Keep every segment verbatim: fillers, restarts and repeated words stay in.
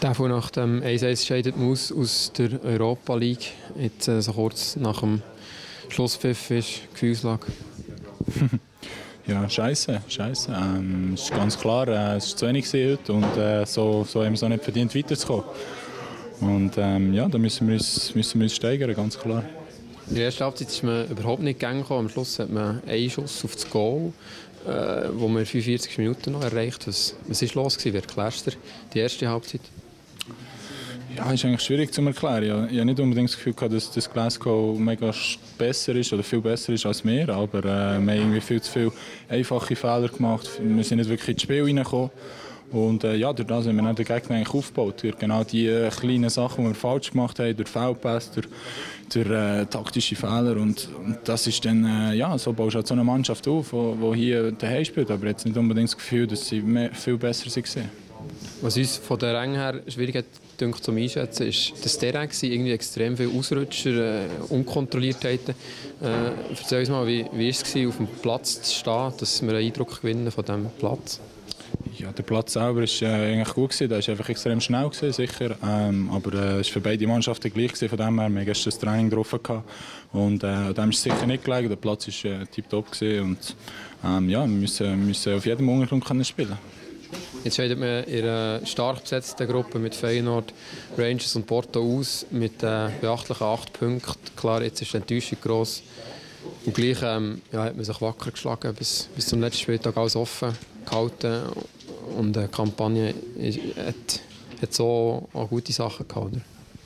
Davon nach dem eins eins scheidet man aus, aus der Europa League. Jetzt äh, so kurz nach dem Schlusspfiff ist Gefühlslage. Ja, scheiße, scheiße. Ähm, ist ganz klar, äh, es war zu wenig heute und äh, so, so haben wir es auch nicht verdient, weiterzukommen. Und ähm, ja, da müssen wir, uns, müssen wir uns steigern, ganz klar. In der ersten Halbzeit ist man überhaupt nicht gegangen. Am Schluss hat man einen Schuss auf das Goal, äh, wo man fünfundvierzig Minuten noch erreicht. Was, was ist los gewesen? Wie erklärst du die erste Halbzeit? Ja, ist eigentlich schwierig zu erklären. Ich habe nicht unbedingt das Gefühl gehabt, dass das Glasgow mega besser ist oder viel besser ist als wir, aber äh, wir haben irgendwie viel zu viele einfache Fehler gemacht. Wir sind nicht wirklich ins Spiel reingekommen. Und äh, ja, durch das haben wir dann den Gegner eigentlich aufgebaut. Durch genau die äh, kleinen Sachen, die wir falsch gemacht haben, durch Foulpass, durch, durch äh, taktische Fehler. Und, und das ist dann, äh, ja, so baust du halt so eine Mannschaft auf, die hier daheim spielt. Aber jetzt nicht unbedingt das Gefühl, dass sie mehr, viel besser waren. Was uns von der Ränge her schwierig hat, denke, zum Einschätzen, ist das Terrain war irgendwie extrem viele Ausrutscher, äh, Unkontrolliertheiten. Äh, erzähl uns mal, wie, wie war es, auf dem Platz zu stehen, dass wir einen Eindruck gewinnen von diesem Platz? Ja, der Platz selber war äh, eigentlich gut gewesen. Der war einfach extrem schnell gewesen, sicher. Ähm, aber äh, es war für beide Mannschaften gleich gewesen, von dem her. Wir hatten gestern das Training drauf gehabt. Und äh, dem ist es sicher nicht gelegen. Der Platz war äh, tiptop gewesen. Und ähm, ja, wir müssen, wir müssen auf jedem Untergrund können spielen. Jetzt scheidet man in einer stark besetzten Gruppe mit Feyenoord, Rangers und Porto aus mit äh, beachtlichen acht Punkten. Klar, jetzt ist die Enttäuschung gross. Und gleich ähm, ja, hat man sich wacker geschlagen, bis, bis zum letzten Spieltag alles offen gehalten. Und die Kampagne ist, hat, hat so auch gute Sachen gehabt.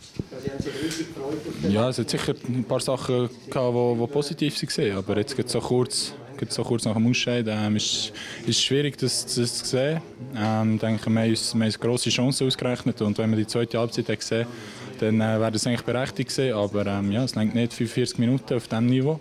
Ja, es hat sicher ein paar Sachen gehabt, die, die positiv waren. Aber jetzt geht es so kurz. So kurz nach dem Ausscheiden ähm, ist es schwierig, das, das zu sehen. Ähm, ich denke, wir haben uns, wir haben uns grosse Chancen ausgerechnet und wenn man die zweite Halbzeit hat gesehen, dann äh, wäre das eigentlich berechtigt gewesen. Aber ähm, ja, es reicht nicht fünfundvierzig Minuten auf diesem Niveau.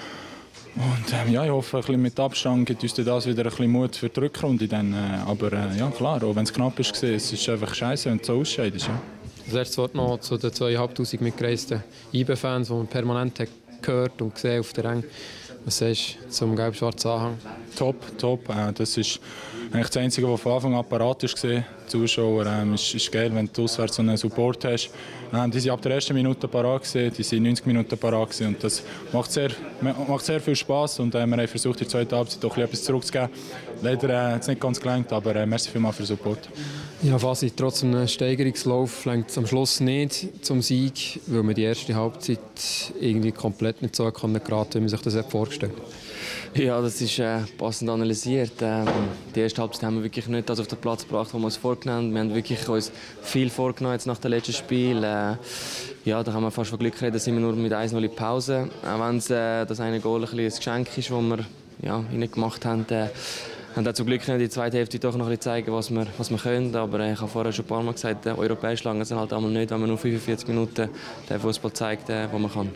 Und ähm, ja, ich hoffe, ein bisschen mit Abstand gibt uns das wieder ein bisschen Mut für die Rückrunde. Dann, äh, aber äh, ja, klar, auch wenn es knapp ist, es ist einfach scheiße, wenn es so ausscheidet. Ja. Das letzte Wort noch zu den zweitausendfünfhundert mitgereisten I B E-Fans, die man permanent hat gehört und gesehen auf der Ränge. Was sagst du zum gelb-schwarzen Anhang? Top, top. Äh, das ist eigentlich das Einzige, was von Anfang an parat ist. Die Zuschauer, ähm, ist, ist geil, wenn du auswärts so einen Support hast. Ähm, die waren ab der ersten Minute parat, die waren neunzig Minuten parat. Und das macht sehr, macht sehr viel Spass. Und äh, wir haben versucht, in der zweiten Halbzeit auch etwas zurückzugeben. Leider äh, hat es nicht ganz gelangt, aber äh, merci vielmals für den Support. Ja, fast trotz einem Steigerungslauf längt es am Schluss nicht zum Sieg, weil man die erste Halbzeit irgendwie komplett nicht so geraten konnte, wie man sich das vorgestellt hat. Ja, das ist äh, passend analysiert. Ähm, die erste Halbzeit haben wir wirklich nicht das auf den Platz gebracht, was wir uns vorgenommen haben. Wir haben wirklich uns viel vorgenommen jetzt nach dem letzten Spiel. Äh, ja, da haben wir fast von Glück geredet, sind wir nur mit eins null in die Pause. Auch wenn es äh, das eine Goal ein, ein Geschenk ist, das wir ja, gemacht haben. Äh, Wir haben zum Glück in der zweiten Hälfte doch noch ein bisschen zeigen, was wir, was wir können. Aber ich habe vorher schon ein paar Mal gesagt, europäisch lange sind halt einmal nicht, wenn man nur fünfundvierzig Minuten den Fußball zeigt, den man kann.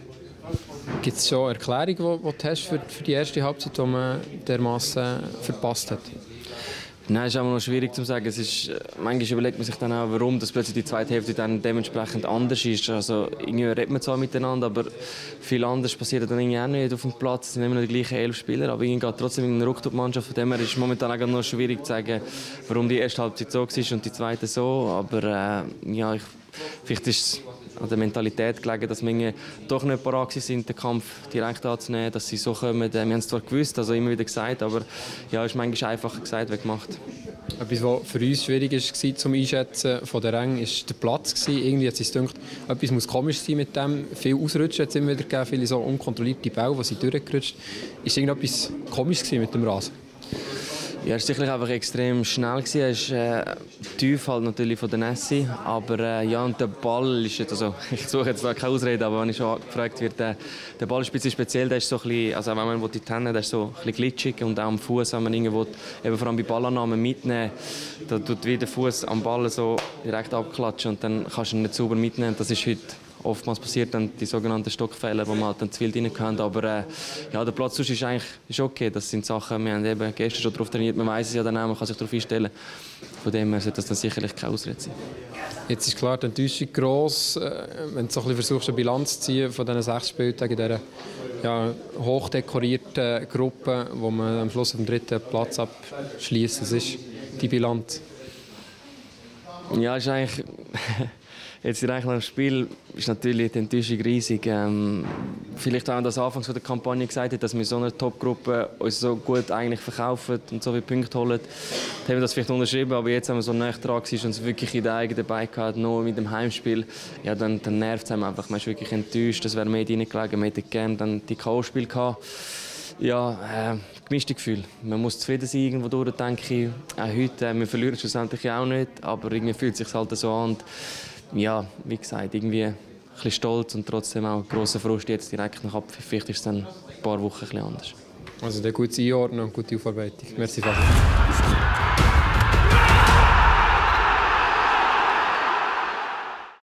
Gibt es schon Erklärungen, die du hast für, für die erste Halbzeit, die man dermassen verpasst hat? Nein, es ist immer noch schwierig zu sagen. Es ist, manchmal überlegt man sich dann auch, warum dass plötzlich die zweite Hälfte dann dementsprechend anders ist. Also, irgendwie redet man zwar miteinander, aber viel anders passiert dann irgendwie auch nicht auf dem Platz. Es sind immer noch die gleichen elf Spieler, aber irgendwie geht trotzdem eine Rucktup-Mannschaft. Von dem her ist es momentan auch noch schwierig zu sagen, warum die erste Halbzeit so war und die zweite so. Aber äh, ja, ich, vielleicht ist es an der Mentalität gelegen, dass wir doch nicht parat sind, den Kampf direkt anzunehmen, dass sie so kommen. Wir haben es zwar gewusst, also immer wieder gesagt, aber ja, es ist manchmal einfacher gesagt wie gemacht. Etwas, was für uns schwierig war zum Einschätzen von der Ränge, war der Platz. Irgendwie hat es uns gedacht, etwas muss komisch sein mit dem. Viel Ausrutschen hat es immer wieder gegeben, viele so unkontrollierte Bälle, die sind durchgerutscht. Ist irgendetwas komisch mit dem Rasen? Ja, er war sicherlich einfach extrem schnell. Er ist äh, tief halt natürlich von der Nässe. Aber äh, ja, und der Ball ist jetzt, also ich suche jetzt da keine Ausrede, aber wenn ich schon gefragt wird, der, der Ball ist ein bisschen speziell. Der ist so ein bisschen, also wenn man die Hände, der ist so ein bisschen glitschig und auch am Fuß, wenn man irgendwo, eben vor allem bei Ballannahmen mitnehmen, da tut wie der Fuß am Ball so direkt abklatschen und dann kannst du ihn nicht sauber mitnehmen. Das ist heute oftmals passiert dann die sogenannten Stockfehler, wo man halt dann zu viel drin kann. Aber äh, ja, der Platz ist eigentlich ist okay. Das sind Sachen, wir haben eben gestern schon darauf trainiert. Man weiß es ja dann auch, man kann sich darauf einstellen. Von dem her sollte das dann sicherlich keine Ausrede sein. Jetzt ist klar, die Enttäuschung gross. Wenn du so ein bisschen versuchst, eine Bilanz zu ziehen von diesen sechs Spieltagen in dieser ja, hochdekorierten Gruppe, wo man am Schluss auf dem dritten Platz abschließt, das ist die Bilanz. Ja, ist eigentlich jetzt direkt nach dem Spiel ist natürlich die Enttäuschung riesig. Ähm, vielleicht haben wir das anfangs der Kampagne gesagt, hat, dass wir so eine Top-Gruppe uns so gut eigentlich verkaufen und so viele Punkte holen. Dann haben wir das vielleicht unterschrieben, aber jetzt haben wir so nah dran und uns wirklich in den eigenen Beinen gehabt, noch mit dem Heimspiel. Ja, dann, dann nervt es einem einfach. Man ist wirklich enttäuscht, das wäre mehr reingelegen. Wir hätten gerne dann die K O-Spiele gehabt. Ja, äh, gemischte Gefühl. Man muss zufrieden sein irgendwo durch, denke ich. Auch heute, äh, wir verlieren schlussendlich auch nicht, aber irgendwie fühlt es sich halt so an. Und, ja, wie gesagt, irgendwie ein bisschen stolz und trotzdem auch ein grosser Frust jetzt direkt nach Abpfiff. Vielleicht ist es dann ein paar Wochen ein bisschen anders. Also der gute Einordnen und gute Aufarbeitung. Merci, Fabian.